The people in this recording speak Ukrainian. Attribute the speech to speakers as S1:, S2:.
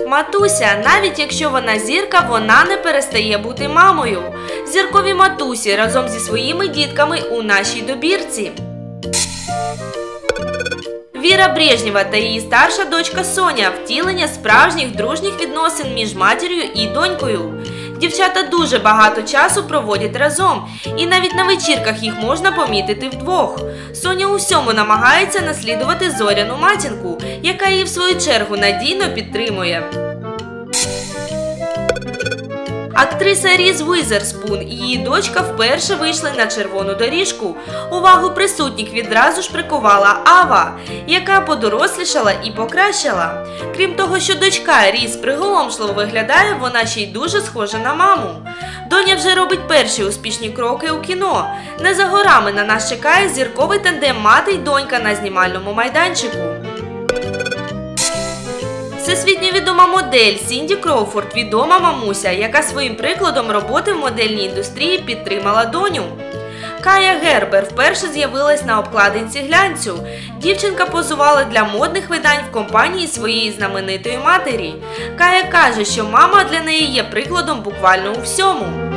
S1: Матуся, навіть якщо вона зірка, вона не перестає бути мамою. Зіркові матусі разом зі своїми дітками у нашій добірці. Віра Брежнєва та її старша дочка Соня – втілення справжніх дружніх відносин між матір'ю і донькою. Дівчата дуже багато часу проводять разом, і навіть на вечірках їх можна помітити вдвох. Соня у всьому намагається наслідувати зоряну матінку, яка її в свою чергу надійно підтримує. Актриса Різ Уізерспун і її дочка вперше вийшли на червону доріжку. Увагу присутніх відразу ж прикувала Ава, яка подорослішала і покращила. Крім того, що дочка Різ приголомшливо виглядає, вона ще й дуже схожа на маму. Доня вже робить перші успішні кроки у кіно. Не за горами на нас чекає зірковий тандем мати й донька на знімальному майданчику. Всесвітньо відома модель Сінді Кроуфорд – відома мамуся, яка своїм прикладом роботи в модельній індустрії підтримала доню. Кая Гербер вперше з'явилась на обкладинці глянцю. Дівчинка позувала для модних видань в компанії своєї знаменитої матері. Кая каже, що мама для неї є прикладом буквально у всьому.